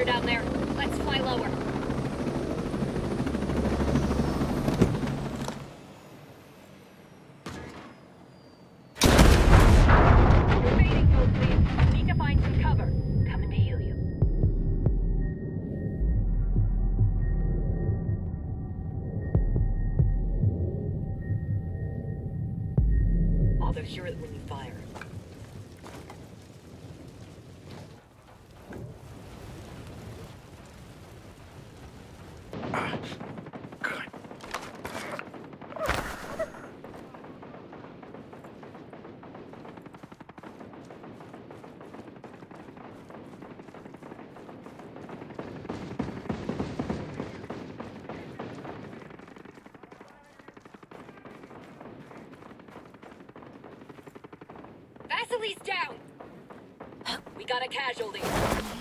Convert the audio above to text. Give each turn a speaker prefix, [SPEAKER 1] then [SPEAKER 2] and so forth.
[SPEAKER 1] danger down there. Let's fly lower. Evading mode, please. Need to find some cover. Coming to heal you. Although hear it when you fire.
[SPEAKER 2] Good.
[SPEAKER 1] Vasily's down! We got a casualty.